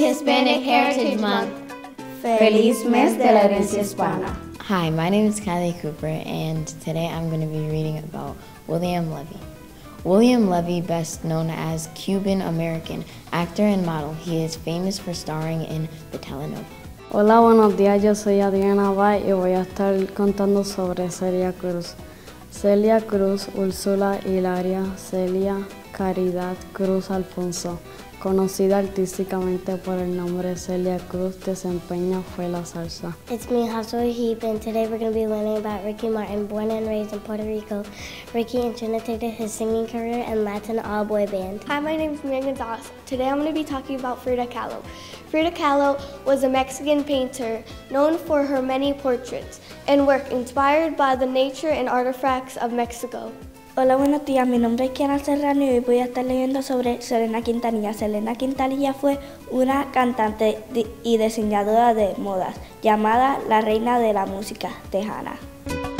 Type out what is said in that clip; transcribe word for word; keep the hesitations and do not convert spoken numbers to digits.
Hispanic Heritage Month. Feliz mes de la herencia hispana. Hi, my name is Kylie Cooper, and today I'm going to be reading about William Levy. William Levy, best known as Cuban American actor and model, he is famous for starring in the telenovela. Hola, buenos días, yo soy Adriana Bay y voy a estar contando sobre Celia Cruz. Celia Cruz, Úrsula Hilaria Celia Caridad Cruz Alfonso, conocida artísticamente por el nombre Celia Cruz, desempeño fue la salsa. It's me, Josué Heap, and today we're going to be learning about Ricky Martin, born and raised in Puerto Rico. Ricky intended his singing career in Latin all-boy band. Hi, my name is Megan Gonzalez. Today I'm going to be talking about Frida Kahlo. Frida Kahlo was a Mexican painter known for her many portraits and work inspired by the nature and artifacts of Mexico. Hola, buenos días. Mi nombre es Kiana Serrano y hoy voy a estar leyendo sobre Selena Quintanilla. Selena Quintanilla fue una cantante y diseñadora de modas llamada la reina de la música tejana.